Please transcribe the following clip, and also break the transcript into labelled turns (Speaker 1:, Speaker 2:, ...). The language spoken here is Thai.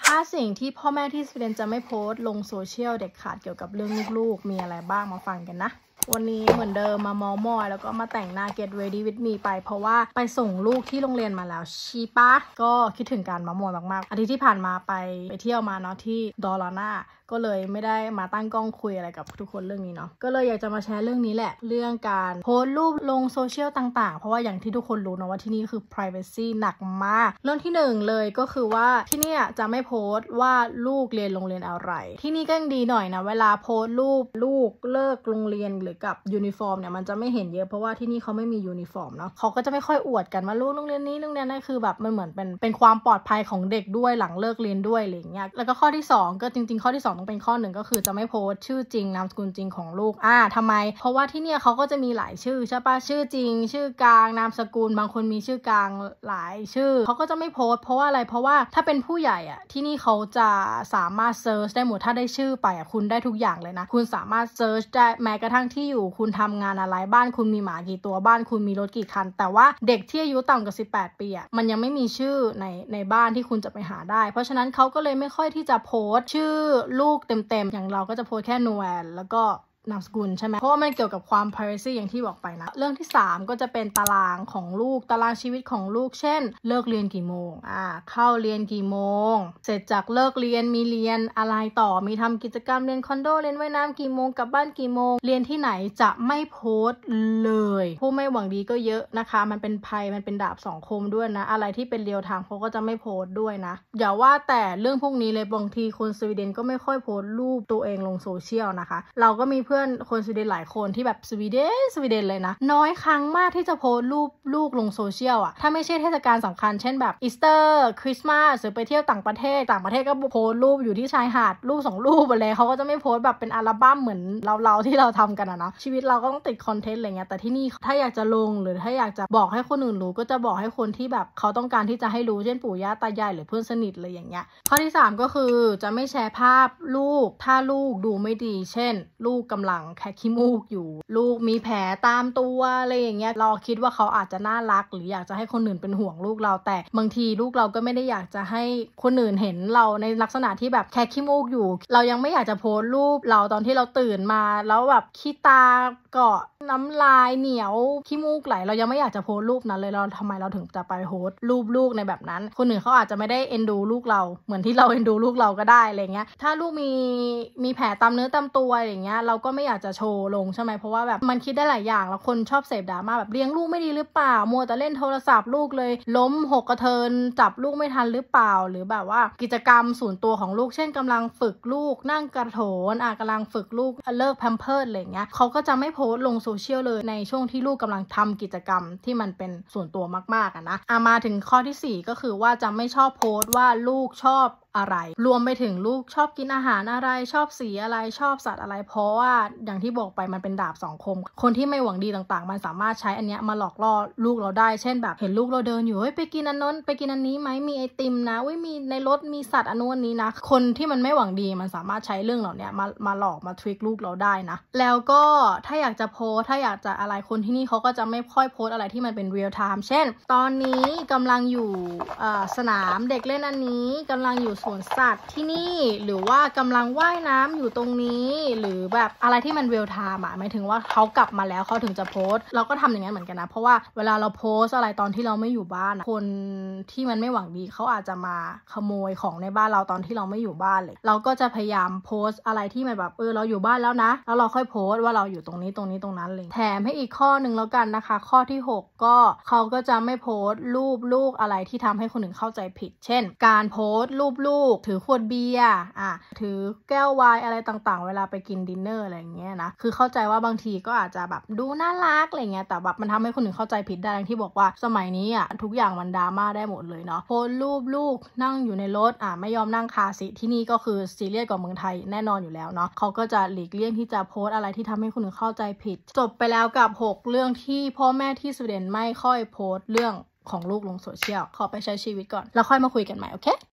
Speaker 1: 5 สิ่งที่พ่อแม่ที่สวีเดนจะไม่โพสต์ลงโซเชียลเด็ดขาดเกี่ยวกับเรื่องลูกๆมีอะไรบ้างมาฟังกันนะวันนี้เหมือนเดิมมาเมามอยแล้วก็มาแต่งหน้า Get Ready with me ไปเพราะว่าไปส่งลูกที่โรงเรียนมาแล้วชีปะก็คิดถึงการเมามอยมากๆอาทิตย์ที่ผ่านมาไปเที่ยวมาเนาะที่ดอลลาน่าก็เลยไม่ได้มาตั้งกล้องคุยอะไรกับทุกคนเรื่องนี้เนาะก็เลยอยากจะมาแชร์เรื่องนี้แหละเรื่องการโพสต์รูปลงโซเชียลต่างๆเพราะว่าอย่างที่ทุกคนรู้นะว่าที่นี่คือ privacy หนักมากเรื่องที่1เลยก็คือว่าที่นี่จะไม่โพสต์ว่าลูกเรียนโรงเรียนอะไรที่นี่ก็ยังดีหน่อยนะเวลาโพสต์รูปลูกเลิกโรงเรียนหรือกับยูนิฟอร์มเนี่ยมันจะไม่เห็นเยอะเพราะว่าที่นี่เขาไม่มียูนิฟอร์มเนาะเขาก็จะไม่ค่อยอวดกันว่าลูกโรงเรียนนี้โรงเรียนนั้นคือแบบมันเหมือนเป็นความปลอดภัยของเด็กด้วยหลังเลิกเรียนด้วยอะไรอย่างเงี้ยแล้วก็ข้อที่2ก็จริงๆข้อที่2ต้องเป็นข้อ1ก็คือจะไม่โพสต์ชื่อจริงนามสกุลจริงของลูกทำไมเพราะว่าที่เนี่ยเขาก็จะมีหลายชื่อใช่ปะชื่อจริงชื่อกลางนามสกุลบางคนมีชื่อกลางหลายชื่อเขาก็จะไม่โพสต์เพราะว่าอะไรเพราะว่าถ้าเป็นผู้ใหญ่ที่นี่เขาจะสามารถเซิร์ชได้หมดถ้าได้ชื่อไปคุณได้ทุกอย่างเลยนะคุณสามารถเซิร์ชได้แม้กระทั่งที่อยู่คุณทำงานอะไรบ้านคุณมีหมากี่ตัวบ้านคุณมีรถกี่คันแต่ว่าเด็กที่อายุต่ำกว่า18 ปีมันยังไม่มีชื่อในบ้านที่คุณจะไปหาได้เพราะฉะนั้นเขาก็เลยไม่ค่อยที่จะโพสต์ชื่อลูกเต็มๆอย่างเราก็จะโพสต์แค่นูแวนแล้วก็นามสกุลใช่ไหมเพราะว่ามันเกี่ยวกับความ privacy อย่างที่บอกไปนะเรื่องที่3ก็จะเป็นตารางของลูกตารางชีวิตของลูกเช่นเลิกเรียนกี่โมงเข้าเรียนกี่โมงเสร็จจากเลิกเรียนมีเรียนอะไรต่อมีทำกิจกรรมเรียนคอนโดเรียนว่ายน้ำกี่โมงกลับบ้านกี่โมงเรียนที่ไหนจะไม่โพสต์เลยผู้ไม่หวังดีก็เยอะนะคะมันเป็นภัยมันเป็นดาบ2 คมด้วยนะอะไรที่เป็นเรียลไทม์เขาก็จะไม่โพสต์ด้วยนะอย่าว่าแต่เรื่องพวกนี้เลยบางทีคนสวีเดนก็ไม่ค่อยโพสต์รูปตัวเองลงโซเชียลนะคะเราก็มีเพื่อนคนสวีเดนหลายคนที่แบบสวีเดนเลยนะน้อยครั้งมากที่จะโพสต์รูปลูกลงโซเชียลถ้าไม่ใช่เทศกาลสำคัญเช่นแบบอีสเตอร์คริสต์มาสหรือไปเที่ยวต่างประเทศก็โพสต์รูปอยู่ที่ชายหาดรูป2 รูปอะไรเขาก็จะไม่โพสต์แบบเป็นอัลบั้มเหมือนเราที่เราทำกันนะชีวิตเราก็ต้องติดคอนเทนต์อะไรเงี้ยแต่ที่นี่ถ้าอยากจะลงหรือถ้าอยากจะบอกให้คนอื่นรู้ก็จะบอกให้คนที่แบบเขาต้องการที่จะให้รู้เช่นปู่ย่าตายายหรือเพื่อนสนิทอะไรอย่างเงี้ยข้อที่3ก็คือจะไม่แชร์ภาพลูกถ้าลูกดูไม่ดีเช่นลูกกำลังแคะขี้มูกอยู่ลูกมีแผลตามตัวอะไรอย่างเงี้ยเราคิดว่าเขาอาจจะน่ารักหรืออยากจะให้คนอื่นเป็นห่วงลูกเราแต่บางทีลูกเราก็ไม่ได้อยากจะให้คนอื่นเห็นเราในลักษณะที่แบบแคะขี้มูกอยู่เรายังไม่อยากจะโพสต์รูปเราตอนที่เราตื่นมาแล้วแบบขี้ตาเกาะน้ำลายเหนียวขี้มูกไหลเรายังไม่อยากจะโพสต์รูปนั้นเลยเราทำไมเราถึงจะไปโพสต์รูปลูกในแบบนั้นคนอื่นเขาอาจจะไม่ได้เอ็นดูลูกเราเหมือนที่เราเอ็นดูลูกเราก็ได้อะไรเงี้ยถ้าลูกมีแผลตามเนื้อตามตัวอะไรเงี้ยเราก็ไม่อยากจะโชว์ลงใช่ไหมเพราะว่าแบบมันคิดได้หลายอย่างแล้วคนชอบเสพดราม่าแบบเลี้ยงลูกไม่ดีหรือเปล่ามัวแต่เล่นโทรศัพท์ลูกเลยล้มหกกระเทินจับลูกไม่ทันหรือเปล่าหรือแบบว่ากิจกรรมส่วนตัวของลูกเช่นกำลังฝึกลูกนั่งกระโถนกำลังฝึกลูกเลิกแพมเพิร์สอะไรเงี้ยเขาก็จะไม่โพสต์ลงโซเชียลเลยในช่วงที่ลูกกำลังทำกิจกรรมที่มันเป็นส่วนตัวมากๆนะมาถึงข้อที่4ก็คือว่าจะไม่ชอบโพสต์ว่าลูกชอบอะไรรวมไปถึงลูกชอบกินอาหารอะไรชอบสีอะไรชอบสัตว์อะไรเพราะว่าอย่างที่บอกไปมันเป็นดาบ2 คมคนที่ไม่หวังดีต่างๆมันสามารถใช้อันเนี้ยมาหลอกล่อลูกเราได้เช่นแบบเห็นลูกเราเดินอยู่ไปกินอันนั้นไปกินอันนี้ไหมมีไอติมนะมีในรถมีสัตว์อันนู้นนี้นะคนที่มันไม่หวังดีมันสามารถใช้เรื่องเหล่านี้มาหลอกมาทริคลูกเราได้นะแล้วก็ถ้าอยากจะโพสถ้าอยากจะอะไรคนที่นี่เขาก็จะไม่ค่อยโพสอะไรที่มันเป็นเรียลไทม์เช่นตอนนี้กำลังอยู่สนามเด็กเล่นอันนี้กำลังอยู่สวนสัตว์ที่นี่หรือว่ากำลังว่ายน้ำอยู่ตรงนี้หรือแบบอะไรที่มันเรียลไทม์หมายถึงว่าเขากลับมาแล้วเขาถึงจะโพสต์เราก็ทำอย่างนั้นเหมือนกันนะเพราะว่าเวลาเราโพสอะไรตอนที่เราไม่อยู่บ้านคนที่มันไม่หวังดีเขาอาจจะมาขโมยของในบ้านเราตอนที่เราไม่อยู่บ้านเลยเราก็จะพยายามโพสต์อะไรที่มันแบบเราอยู่บ้านแล้วนะแล้วเราค่อยโพสต์ว่าเราอยู่ตรงนี้ตรงนั้นเลยแถมให้อีกข้อหนึ่งแล้วกันนะคะข้อที่6ก็เขาก็จะไม่โพสต์รูปลูกอะไรที่ทำให้คนอื่นเข้าใจผิดเช่นการโพสต์รูปลูกถือขวดเบียร์ถือแก้วไวน์อะไรต่างๆเวลาไปกินดินเนอร์อะไรอย่างเงี้ยนะคือเข้าใจว่าบางทีก็อาจจะแบบดูน่ารักอะไรเงี้ยแต่แบบมันทำให้คนอื่นเข้าใจผิดได้อย่างที่บอกว่าสมัยนี้ทุกอย่างมันดราม่าได้หมดเลยเนาะโพสต์รูปลูกนั่งอยู่ในรถไม่ยอมนั่งคาร์ซีทที่นี่ก็คือซีเรียสกว่าเมืองไทยแน่นอนอยู่แล้วเนาะเขาก็จะหลีกเลี่ยงที่จะโพสต์อะไรที่ทำให้คนอื่นเข้าใจผิดจบไปแล้วกับ6 เรื่องที่พ่อแม่ที่สวีเดนไม่ค่อยโพสต์เรื่องของลูกลงโซเชียลขอไปใช้ชีวิตก่อนแล้วค่อยมาคุยกันใหม่โอเค